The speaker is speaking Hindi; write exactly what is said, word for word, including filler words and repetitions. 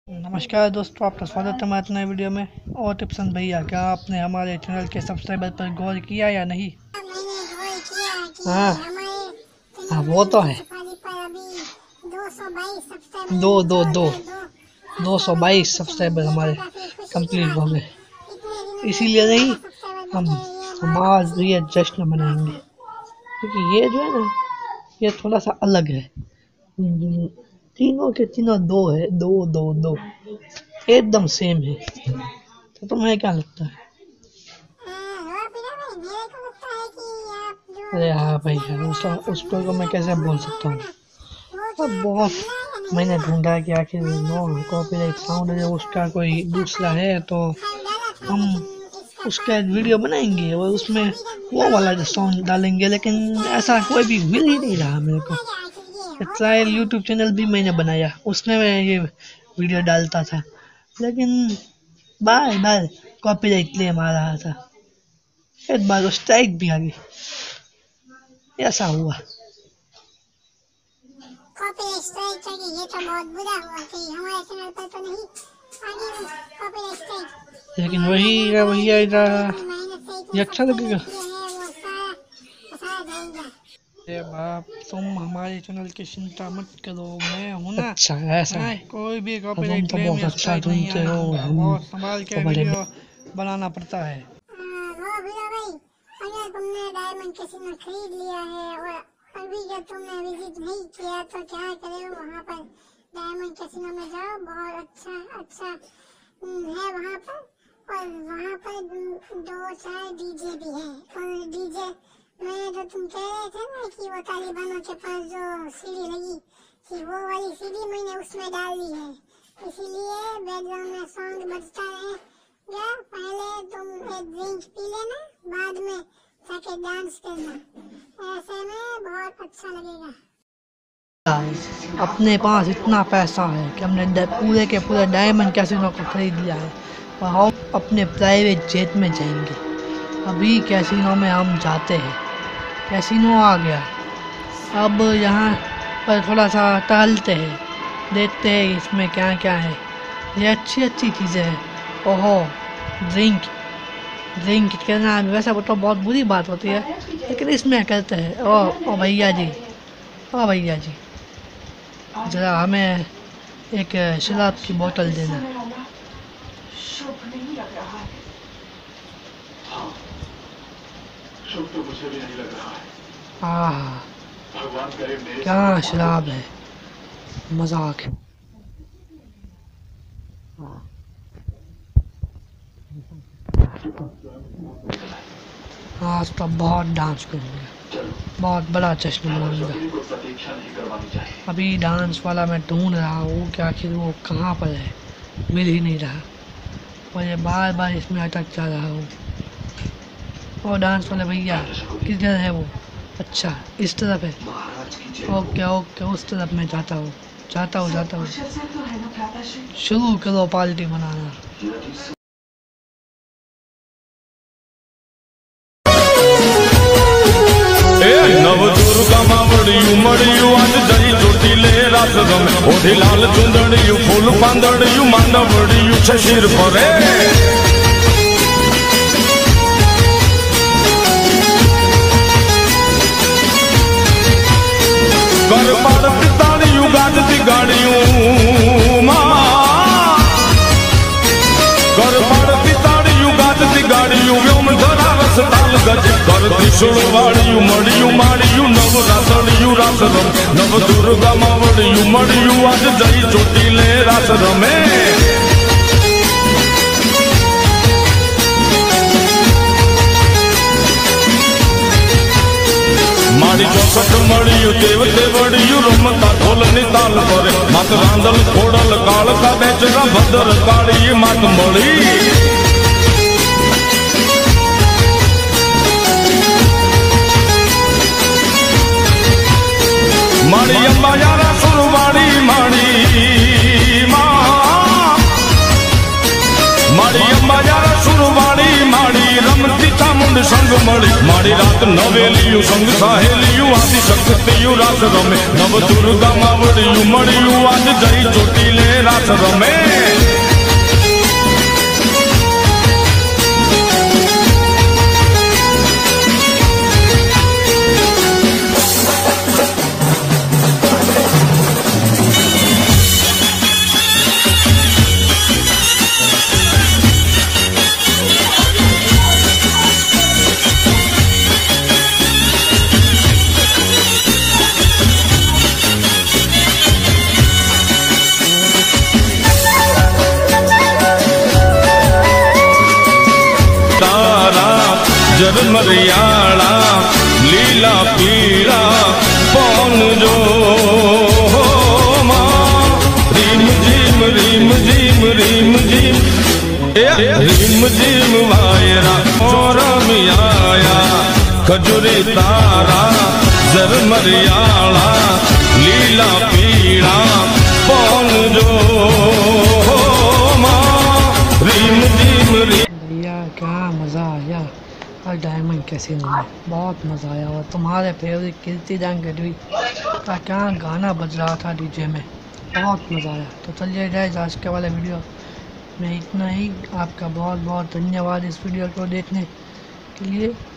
नमस्कार दोस्तों, आपका स्वागत है हमारे नए वीडियो में। और टिप्सन भैया, क्या आपने हमारे चैनल के सब्सक्राइबर पर गौर किया या नहीं? हाँ हाँ, वो तो है। दो दो दो दो सौ बाईस सब्सक्राइबर हमारे कंप्लीट हो गए। इसीलिए नहीं, हम हम आज ये जश्न मनाएंगे, क्योंकि ये जो है ना, ये थोड़ा सा अलग है। तीनों के तीनों दो है, दो दो दो एकदम सेम है। तो तुम्हें क्या लगता है? अरे हाँ भाई, उसका उसको को मैं कैसे बोल सकता हूँ। तो बहुत मैंने ढूंढा कि आखिर नो कॉपीराइट साउंड है, उसका कोई दूसरा है तो हम उसका वीडियो बनाएंगे और उसमें वो वाला जो साउंड डालेंगे, लेकिन ऐसा कोई भी मिल ही नहीं रहा मेरे को। ट्रायल यूट्यूब चैनल भी मैंने बनाया, उसमें मैं ये वीडियो डालता था, लेकिन बार बार कॉपीराइट क्लेम आ रहा था। एक बार स्ट्राइक भी आ गई। ऐसा हुआ। कॉपीराइट स्ट्राइक आ गई, ये तो बहुत बुरा हुआ कि हमारे चैनल पर तो नहीं आ गई कॉपीराइट स्ट्राइक। लेकिन वही है वही है ये अच्छा लगेगा। ये बाप, तुम हमारे चैनल की चिंता मत करो, मैं हूं ना। अच्छा ऐसा है, कोई भी कॉपीराइट क्लेम या स्ट्राइक नहीं आएगा। बहुत संभाल के वीडियो बनाना पड़ता है। अगर तुमने डायमंड कैसीनो खरीद लिया है और अभी जब तुमने विजिट नहीं किया तो क्या करो, वहाँ पर डायमंड कैसीनो में जाओ, बहुत अच्छा अच्छा है वहाँ पर। और वहाँ पर दो चार डीजे भी है, और डीजे में जो तुम कह रहे थे ना कि वो तालिबानों के पास जो सीढ़ी लगी कि वो वाली सीढ़ी मैंने उसमें डाल दी है, इसीलिए बैकग्राउंड में सॉन्ग बजता रहेगा। पहले तुम एक ड्रिंक पी लेना, बाद में जाके डांस करना, ऐसे में बहुत अच्छा लगेगा। अपने पास इतना पैसा है कि हमने पूरे के पूरे डायमंड कैसीनो को खरीद लिया है और हम अपने प्राइवेट जेट में जाएंगे। अभी कैसीनो में हम जाते हैं। कैसीनो आ गया, अब यहाँ पर थोड़ा सा टहलते हैं, देखते हैं इसमें क्या क्या है। ये अच्छी अच्छी चीज़ें हैं। ओहो, ड्रिंक ड्रिंक करना वैसे वो तो बहुत बुरी बात होती है, लेकिन इसमें करते हैं। ओ ओ भैया जी, ओ भैया जी, ज़रा हमें एक शराब की बोतल देना। तो मुझे भी नहीं लग रहा है। आह, भगवान करे मेरे क्या शराब है, मजाक है। आज तो बहुत डांस करूँगा, बहुत बड़ा जश्न मनाऊंगा। अभी डांस वाला मैं ढूंढ रहा हूँ कि आखिर वो कहाँ पर है, मिल ही नहीं रहा, और ये बार बार इसमें अटक जा रहा हूँ। और डांस वाले भैया किधर है वो? अच्छा, इस तरफ है। ओके ओके, उस तरफ मैं जाता हूँ जाता हूँ जाता हूँ शुरू करो पार्टी मनाना। नवदुर्गा मावड़ियू मड़ियू आज जई चोटीले रास रमे, ओढ़ी लाल चुंदड़ियू फूल पांदड़ियू मांडवड़ियू शशीर परे। कर पाड़ पिताड़ियू गाजती गाड़ियू माँ, कर पाड़ पिताड़ियू गाजती गाड़ियू व्योम धरा रस ताल गज, कर त्रिशूल वाड़ियू मड़ियू माड़ियू नव रासड़ियू रास रम, नव दुर्गा मावड़ियू मड़ियू आज जई चोटीले रास रमे। माड़ी चौसठ मड़ियू देव देवड़ियू रमता ढोल निताल परे, मात रांदल खोड़ल काल का बेचरा भद्र काली मात मड़ी। माड़ी अम्बा यारा सुरवाड़ी माड़ी माँ, माड़ी अम्बा यारा सुरवाड़ी माड़ी रमती चामुंड संग मड़ी, माड़ी रात नवेलियू संग साहेलियू आदि शक्तियू रास रमे, नव दुर्गा मावड़ियू मड़ियू आज जई चोटीले रास रमे। जरमरियाड़ा लीला पीड़ा पौन जो माँ रीम झीम रीम झीम रीम झीम ए रीम झीम वायरा और आया खजुरी तारा जरमरियाड़ा लीला पीड़ा पौन जो माँ रीम झीम रीम। भैया क्या मज़ा आया और डायमंड कैसीनो में बहुत मज़ा आया। और तुम्हारे फेवरेट कीर्ति दान गढ़वी का क्या गाना बज रहा था डीजे में, बहुत मज़ा आया। तो चलिए गाइस आज के वाले वीडियो में इतना ही। आपका बहुत बहुत धन्यवाद इस वीडियो को देखने के लिए।